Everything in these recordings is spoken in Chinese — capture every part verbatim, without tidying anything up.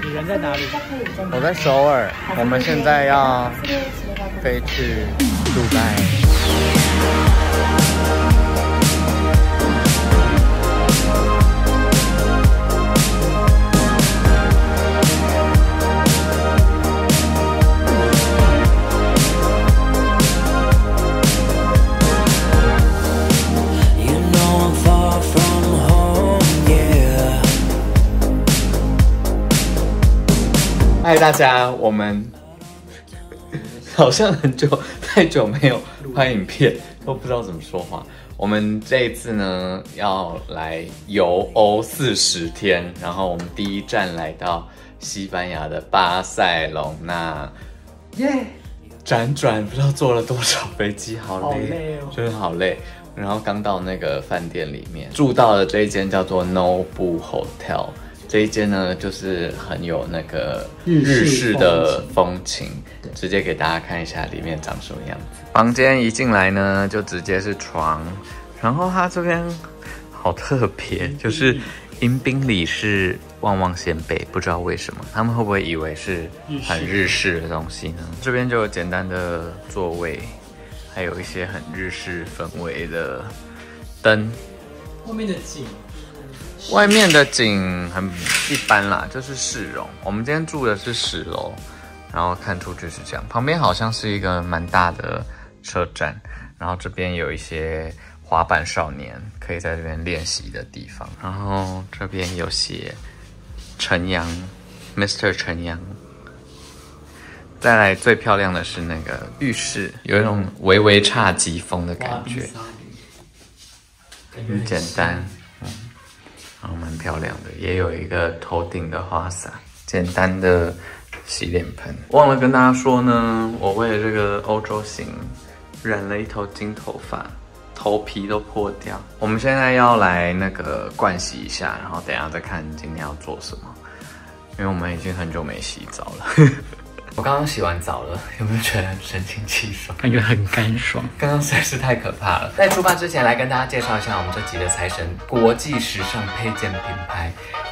你人在哪里？ 我在首尔，我们现在要飞去杜拜。嗨，大家，我们好像很久太久没有拍影片，都不知道怎么说话。我们这一次呢，要来游欧四十天，然后我们第一站来到西班牙的巴塞隆纳，耶！辗转不知道坐了多少飞机，好累，好累哦，真的好累。然后刚到那个饭店里面，住到的这一间叫做 Nobu Hotel。这一间呢，就是很有那个日式的风情，直接给大家看一下里面长什么样子。房间一进来呢，就直接是床，然后它这边好特别，就是迎宾礼是旺旺仙贝，不知道为什么，他们会不会以为是很日式的东西呢？这边就有简单的座位，还有一些很日式氛围的灯。 后面的景。 外面的景很一般啦，就是市容。我们今天住的是十楼，然后看出去是这样。旁边好像是一个蛮大的车站，然后这边有一些滑板少年可以在这边练习的地方。然后这边有写陈阳 ，Mister 陈阳。再来最漂亮的是那个浴室，有一种微微侘寂风的感觉，很简单。然后蛮漂亮的，也有一个头顶的花洒，简单的洗脸盆。忘了跟大家说呢，我为了这个欧洲行染了一头金头发，头皮都破掉。我们现在要来那个盥洗一下，然后等一下再看今天要做什么，因为我们已经很久没洗澡了。我刚刚洗完澡了，有没有觉得神清气爽？ 感觉很干爽。 刚刚实在是太可怕了。在出发之前，来跟大家介绍一下我们这集的财神——国际时尚配件品牌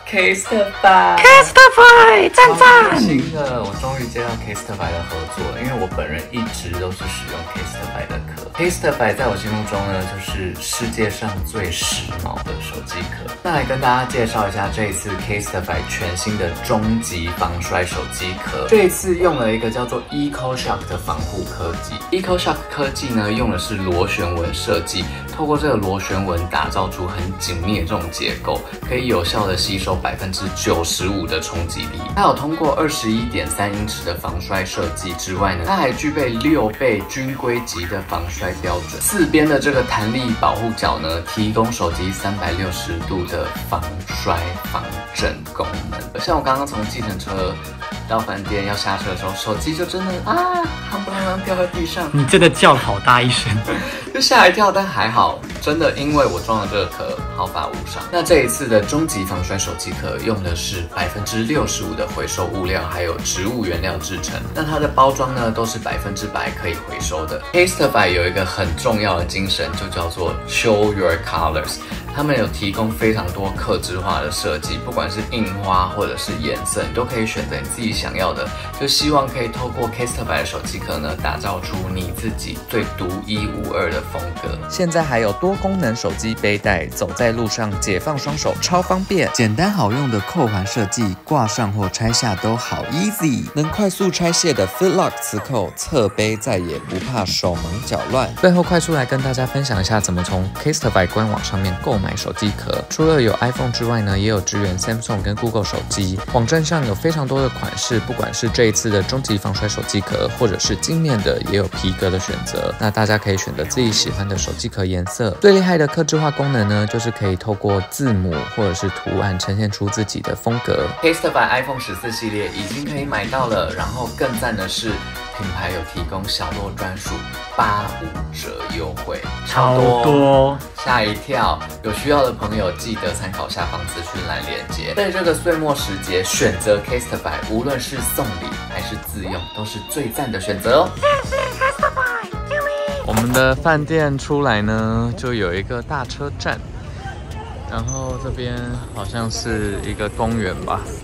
Casetify。Casetify， 赞赞！开心的，我终于接到 Casetify 的合作了，因为我本人一直都是使用 Casetify 的壳。Casetify 在我心目中呢，就是世界上最时髦的手机壳。那来跟大家介绍一下这一次 Casetify 全新的终极防摔手机壳。这一次用用了一个叫做 EcoShock 的防护科技。EcoShock 科技呢，用的是螺旋纹设计，透过这个螺旋纹打造出很紧密的这种结构，可以有效的吸收百分之九十五的冲击力。它有通过二十一点三英尺的防摔设计之外呢，它还具备六倍军规级的防摔标准。四边的这个弹力保护角呢，提供手机三百六十度的防摔防震功能。像我刚刚从计程车到饭店要下车的时候，手机就真的啊，夯不啷啷掉在地上。 你真的叫了好大一声， 就吓一跳，但还好，真的因为我装了这个壳，毫发无伤。那这一次的终极防摔手机壳用的是百分之六十五的回收物料，还有植物原料制成。那它的包装呢，都是百分之百可以回收的。Casetify 有一个很重要的精神，就叫做 Show Your Colors。他们有提供非常多客制化的设计，不管是印花或者是颜色，你都可以选择你自己想要的。就希望可以透过 Casetify 的手机壳呢，打造出你自己最独一无二的风格。现在还有多功能手机背带，走在路上解放双手超方便，简单好用的扣环设计，挂上或拆下都好 easy， 能快速拆卸的 Fitlock 磁扣，侧背再也不怕手忙脚乱。最后快速来跟大家分享一下怎么从 Casetify 官网上面购买手机壳。除了有 iPhone 之外呢，也有支援 Samsung 跟 Google 手机。网站上有非常多的款式，不管是这一次的终极防摔手机壳，或者是镜面的，也有皮革的选择。那大家可以选择自己喜欢的手机壳颜色。最厉害的客制化功能呢，就是可以透过字母或者是图案呈现出自己的风格。Casetify iPhone 十四系列已经可以买到了，然后更赞的是，品牌有提供小洛专属八五折优惠， 超多， 吓一跳！有需要的朋友记得参考下方资讯栏链接。在这个岁末时节，选择 Casetify， 无论是送礼还是自用，都是最赞的选择哦。谢谢 Casetify， 我们的饭店出来呢，就有一个大车站，然后这边好像是一个公园吧。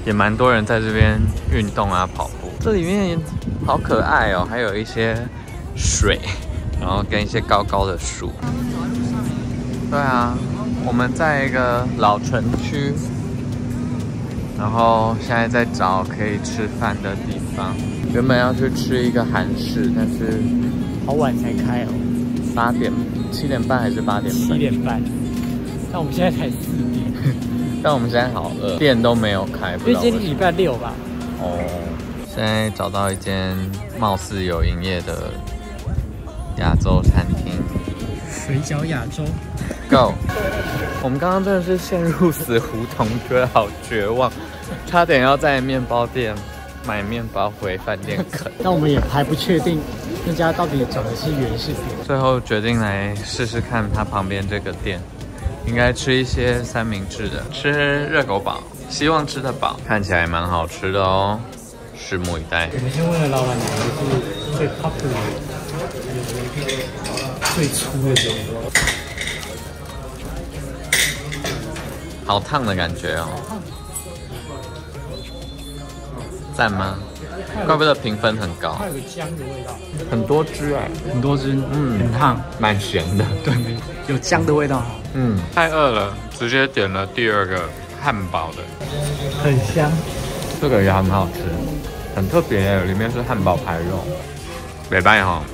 也蛮多人在这边运动啊、跑步。这里面好可爱哦，还有一些水，然后跟一些高高的树。对啊，我们在一个老城区，然后现在在找可以吃饭的地方。原本要去吃一个韩式，但是好晚才开哦， 八点、七点半还是八点半？ 七点半。那我们现在才四点。 但我们现在好饿，店都没有开， 因为今天礼拜六吧。 哦，现在找到一间貌似有营业的亚洲餐厅， 水饺亚洲。 Go！ 我们刚刚真的是陷入死胡同，觉得好绝望，差点要在面包店买面包回饭店啃。 那我们也还不确定那家到底长的是圆是扁。 最后决定来试试看它旁边这个店。应该吃一些三明治的，吃热狗堡，希望吃得饱，看起来蛮好吃的哦，拭目以待。 我们先问了老板娘，就是最 popular 最粗的这种， 好烫的感觉哦，赞吗？怪不得评分很高。 它有个姜的味道， 很多汁哎， 很多汁， 嗯， 很烫， 蛮咸的。 对，有姜的味道。 嗯，太饿了，直接点了第二个汉堡的， 很香。 这个也很好吃，很特别，里面是汉堡排肉，没办哈。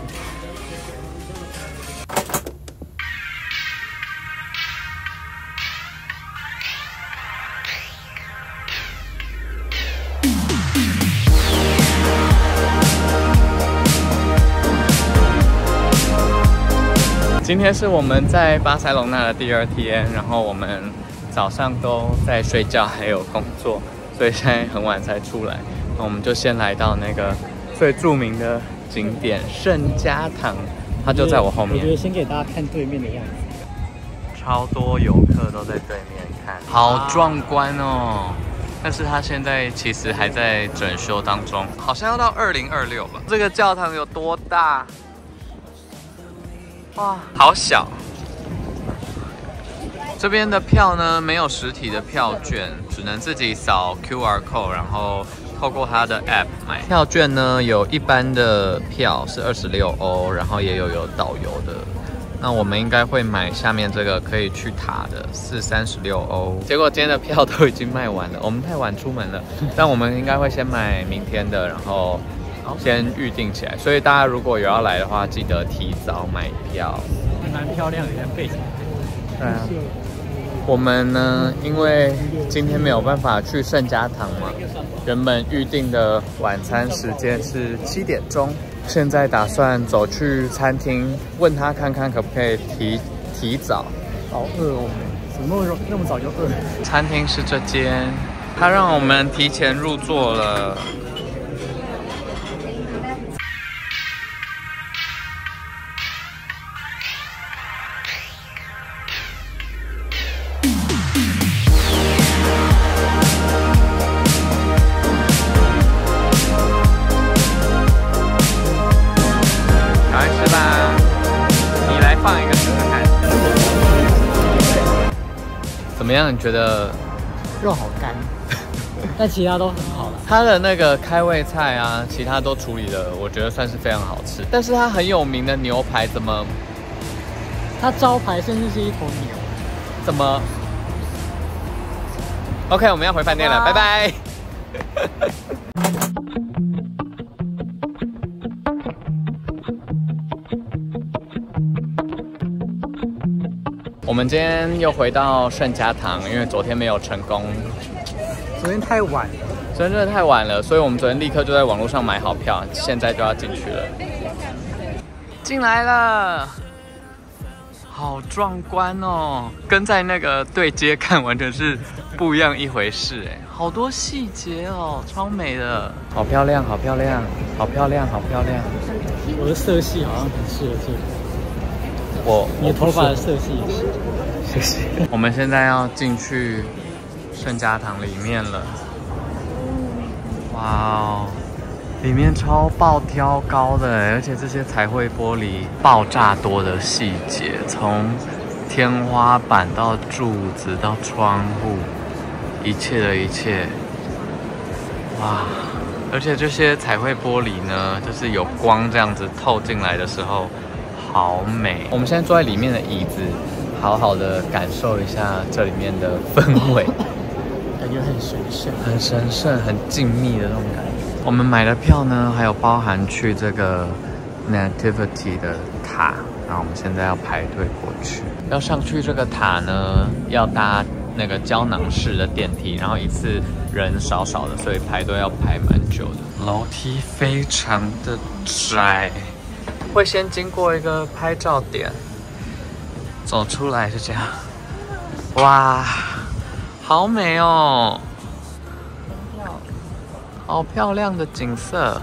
今天是我们在巴塞隆纳的第二天，然后我们早上都在睡觉，还有工作，所以现在很晚才出来。那我们就先来到那个最著名的景点圣家堂，它就在我后面。 我觉得先给大家看对面的样子， 超多游客都在对面看，好壮观哦！但是它现在其实还在整修当中，好像要到二零二六吧。这个教堂有多大？哇，好小！这边的票呢，没有实体的票券，只能自己扫 Q R code， 然后透过它的 App 买。票券呢，有一般的票是二十六欧，然后也有有导游的。那我们应该会买下面这个可以去塔的，是三十六欧。结果今天的票都已经卖完了，我们太晚出门了。但我们应该会先买明天的，然后先预定起来。所以大家如果有要来的话，记得提早买票。 还蛮漂亮的，像背景。 对啊。我们呢，因为今天没有办法去圣家堂嘛，原本预定的晚餐时间是七点钟，现在打算走去餐厅，问他看看可不可以提提早。 好饿哦，怎么那么那么早就饿？ 餐厅是这间，他让我们提前入座了。怎么样？你觉得肉好干，但其他都很好了。 它的那个开胃菜啊，其他都处理的，我觉得算是非常好吃。但是它很有名的牛排怎么？ 它招牌甚至是一头牛， 怎么 ？OK， 我们要回饭店了，拜拜。我们今天又回到圣家堂，因为昨天没有成功。 昨天太晚了， 昨天真的太晚了，所以我们昨天立刻就在网络上买好票，现在就要进去了。进来了，好壮观哦！跟在那个对街看完全是不一样一回事哎，好多细节哦，超美的，好漂亮，好漂亮，好漂亮，好漂亮。 我的色系好像很适合这里。 我你的头发的色系也是， 谢谢。我们现在要进去圣家堂里面了，哇哦，里面超爆挑高的，而且这些彩绘玻璃爆炸多的细节，从天花板到柱子到窗户，一切的一切哇！而且这些彩绘玻璃呢，就是有光这样子透进来的时候，好美。我们现在坐在里面的椅子，好好的感受一下这里面的氛围， 感觉很神圣， 很神圣、很静谧的那种感觉。我们买的票呢，还有包含去这个 Nativity 的塔，然后我们现在要排队过去。要上去这个塔呢，要搭那个胶囊式的电梯，然后一次人少少的，所以排队要排蛮久的。楼梯非常的窄，会先经过一个拍照点，走出来是这样。哇，好美哦！好漂亮的景色。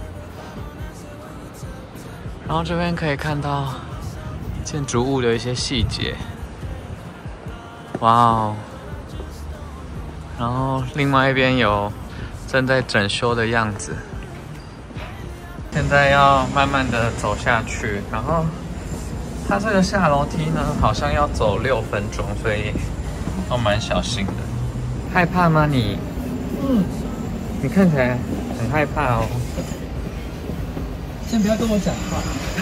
然后这边可以看到建筑物的一些细节。哇哦！然后另外一边有正在整修的样子。现在要慢慢的走下去，然后它这个下楼梯呢，好像要走六分钟，所以要蛮小心的。害怕吗你？嗯，你看起来很害怕哦。 先不要跟我讲话。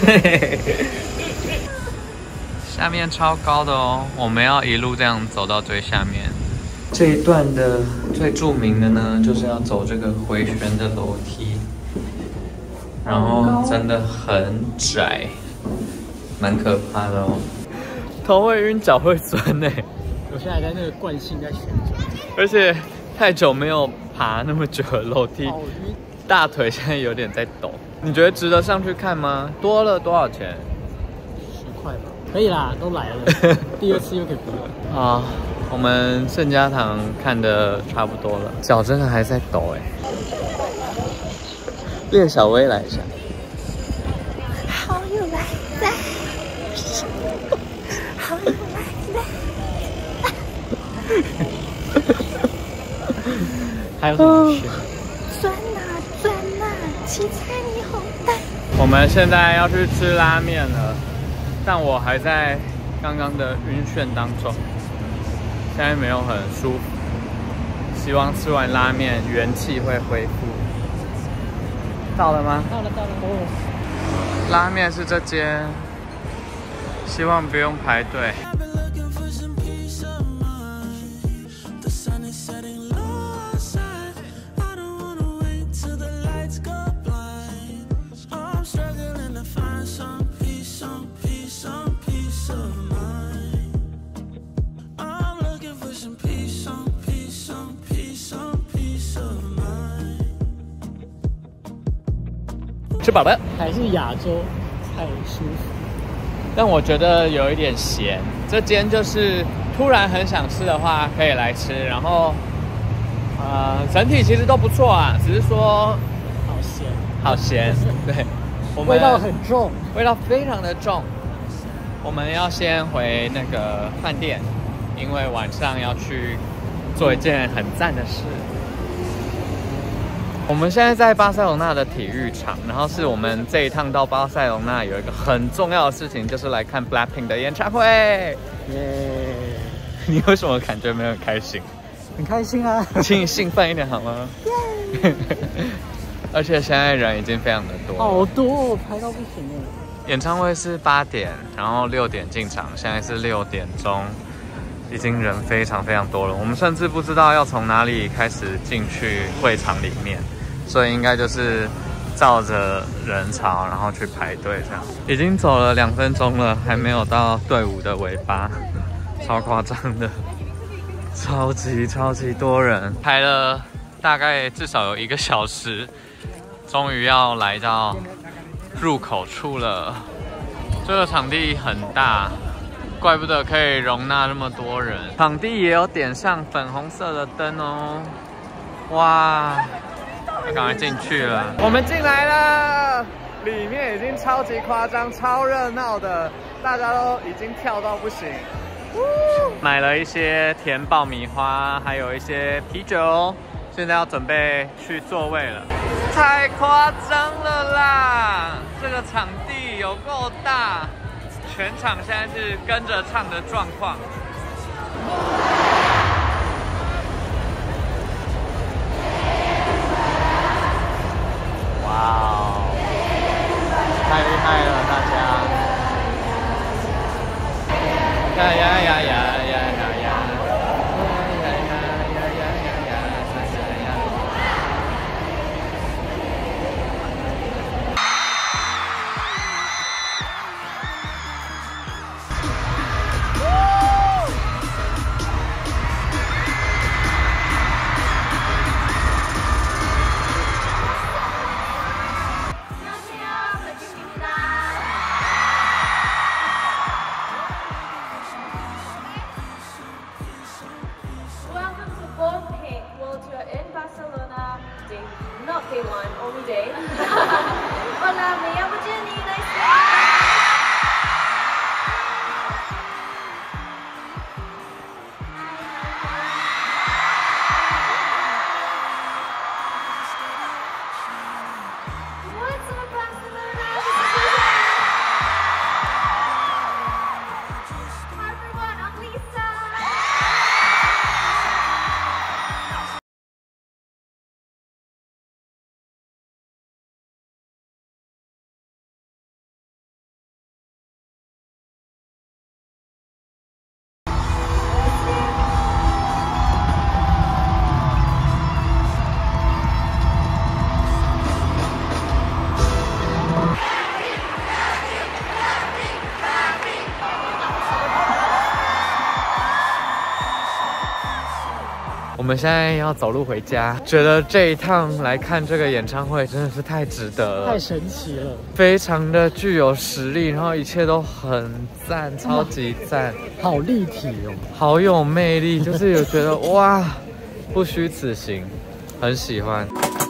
下面超高的哦，我们要一路这样走到最下面。这一段的最著名的呢，就是要走这个回旋的楼梯，然后真的很窄，蛮可怕的哦。头会晕，脚会酸呢。 我现在还在那个惯性在旋转， 而且太久没有爬那么久的楼梯，大腿现在有点在抖。你觉得值得上去看吗？多了多少钱？ 十块吧。可以啦，都来了，第二次又可以不用。 好，我们圣家堂看的差不多了，脚真的还在抖哎。练小薇来一下。 好有来在，好有来在。还有什么选？ 转啊转啊，七彩霓虹灯。 我们现在要去吃拉面了。但我还在刚刚的晕眩当中，现在没有很舒服。希望吃完拉面元气会恢复。到了吗？ 到了，到了。哦， 拉面是这间，希望不用排队。吃饱了， 还是亚洲菜舒服， 但我觉得有一点咸。这间就是突然很想吃的话，可以来吃。然后，呃，整体其实都不错啊，只是说好咸， 好咸，对，我们味道很重， 味道非常的重。我们要先回那个饭店，因为晚上要去做一件很赞的事。我们现在在巴塞隆纳的体育场，然后是我们这一趟到巴塞隆纳有一个很重要的事情，就是来看 Blackpink 的演唱会。 耶！ 你为什么感觉没有很开心？ 很开心啊！ 请你兴奋一点好吗？耶！而且现在人已经非常的多， 好多，排到不行了。 演唱会是八点，然后六点进场，现在是六点钟。已经人非常非常多了，我们甚至不知道要从哪里开始进去会场里面，所以应该就是照着人潮，然后去排队这样。已经走了两分钟了，还没有到队伍的尾巴，超夸张的，超级超级多人，排了大概至少有一个小时，终于要来到入口处了。这个场地很大。怪不得可以容纳那么多人，场地也有点上粉红色的灯哦，哇！要赶快进去了，我们进来了，里面已经超级夸张、超热闹的，大家都已经跳到不行。买了一些甜爆米花，还有一些啤酒，现在要准备去座位了。太夸张了啦！这个场地有够大。全场现在是跟着唱的状况。 哦，太厉害了，大家！呀呀呀呀呀呀呀！ Welcome to Born Pink World Tour in Barcelona. Day, not day one, only day. Hola, me llamo Jenny. Nice to meet you. What's up, Barcelona? Hi everyone, I'm Lisa. 我们现在要走路回家，觉得这一趟来看这个演唱会真的是太值得了， 太神奇了， 非常的具有实力，然后一切都很赞，超级赞， 好立体哦， 好有魅力，就是有觉得哇，不虚此行，很喜欢。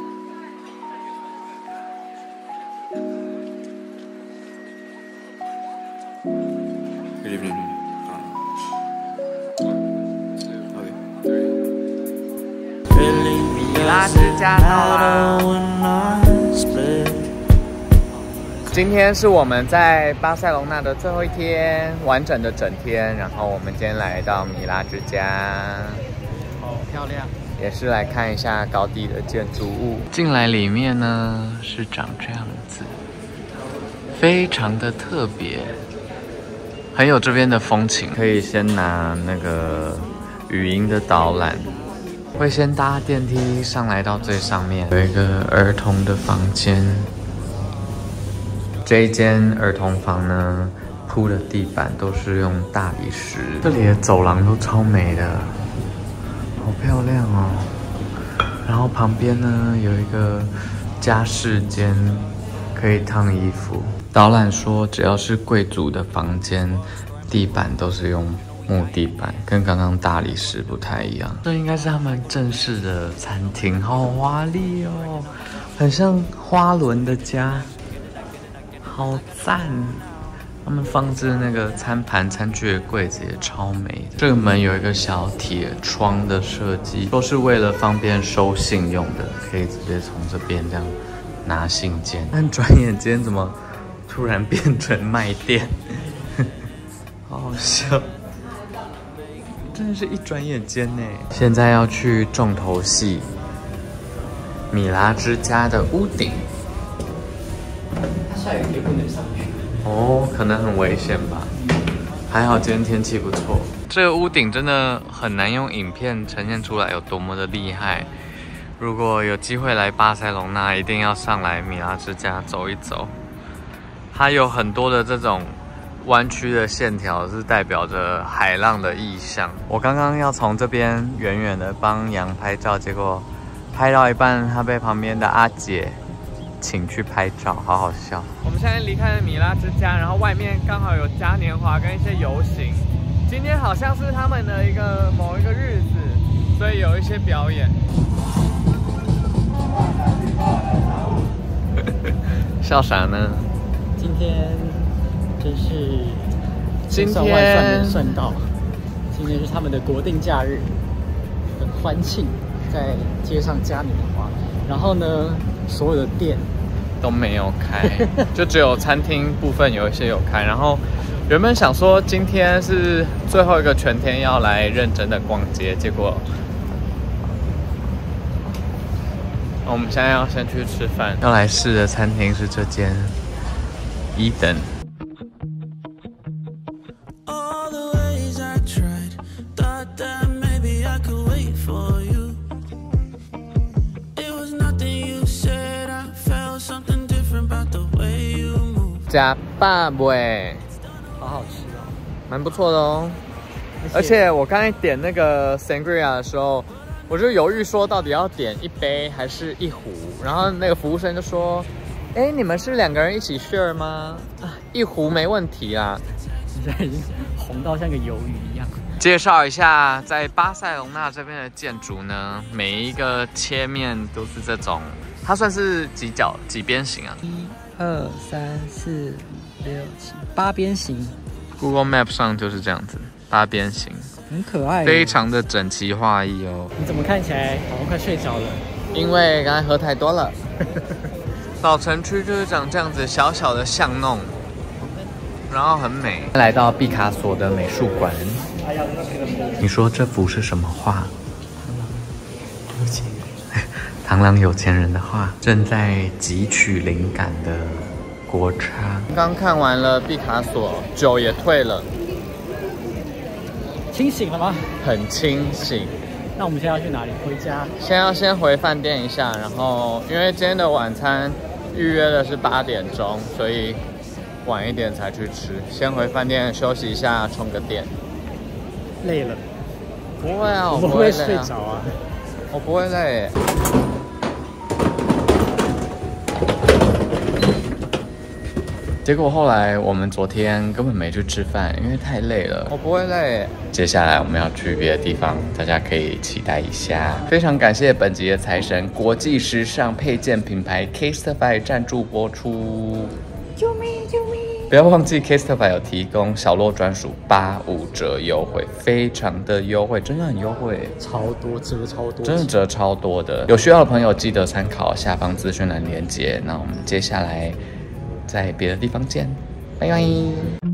Good evening. Um, okay. 米拉之家到啦！今天是我们在巴塞隆纳的最后一天，完整的整天。然后我们今天来到米拉之家， 好漂亮， 也是来看一下高地的建筑物。进来里面呢是长这样子，非常的特别，很有这边的风情。可以先拿那个语音的导览。 会先搭电梯上来到最上面，有一个儿童的房间。这一间儿童房呢，铺的地板都是用大理石，这里的走廊都超美的，好漂亮哦。然后旁边呢有一个家饰间，可以烫衣服。导览说，只要是贵族的房间，地板都是用 木地板跟刚刚大理石不太一样，这应该是他们正式的餐厅，好华丽哦，很像花轮的家，好赞！他们放置那个餐盘、餐具的柜子也超美的。这个门有一个小铁窗的设计，都是为了方便收信用的，可以直接从这边这样拿信件。但转眼间怎么突然变成卖店？好好笑。 真的是一转眼间呢！现在要去重头戏——米拉之家的屋顶。 它下雨也不能上去。 哦，可能很危险吧？还好今天天气不错。这个屋顶真的很难用影片呈现出来有多么的厉害。如果有机会来巴塞隆纳，一定要上来米拉之家走一走。它有很多的这种 弯曲的线条是代表着海浪的意象。我刚刚要从这边远远的帮羊拍照，结果拍到一半，他被旁边的阿姐请去拍照，好好笑。我们现在离开了米拉之家，然后外面刚好有嘉年华跟一些游行。今天好像是他们的一个某一个日子，所以有一些表演。笑啥呢？ 今天 真是今天算万算没算到，今天是他们的国定假日，很欢庆，在街上嘉年华。然后呢，所有的店都没有开，就只有餐厅部分有一些有开。然后原本想说今天是最后一个全天要来认真的逛街，结果我们现在要先去吃饭，要来试的餐厅是这间伊登。假爸喂， 好好吃哦， 蛮不错的哦。而且我刚才点那个 sangria 的时候，我就犹豫说到底要点一杯还是一壶，然后那个服务生就说：“哎，你们是两个人一起 share 吗？啊，一壶没问题啦。” 你现在已经红到像个鱿鱼一样。 介绍一下，在巴塞隆纳这边的建筑呢，每一个切面都是这种，它算是几角几边形啊？ 一、二、三、四、五、六、七，八边形。 Google Map 上就是这样子，八边形， 很可爱， 非常的整齐划一哦。 你怎么看起来好像快睡着了？ 因为刚才喝太多了。老城区就是长这样子，小小的巷弄，然后很美。来到毕卡索的美术馆，你说这幅是什么画？有钱人，螳螂有钱人的画，正在汲取灵感的国差。刚看完了毕卡索，酒也退了， 清醒了吗？ 很清醒。 那我们现在要去哪里？回家？ 先要先回饭店一下，然后因为今天的晚餐预约的是八点钟，所以晚一点才去吃。先回饭店休息一下，充个电。 累了？ 不会啊， 我我不会睡会累啊， 着啊。 我不会累。结果后来我们昨天根本没去吃饭，因为太累了。我不会累。接下来我们要去别的地方，大家可以期待一下。非常感谢本集的财神国际时尚配件品牌 Casetify 赞助播出。 救命！救命！ 不要忘记 Casetify 有提供小洛专属八五折优惠，非常的优惠，真的很优惠， 超多折超多， 真的折超多的。有需要的朋友记得参考下方资讯栏连结。那我们接下来在别的地方见，拜拜。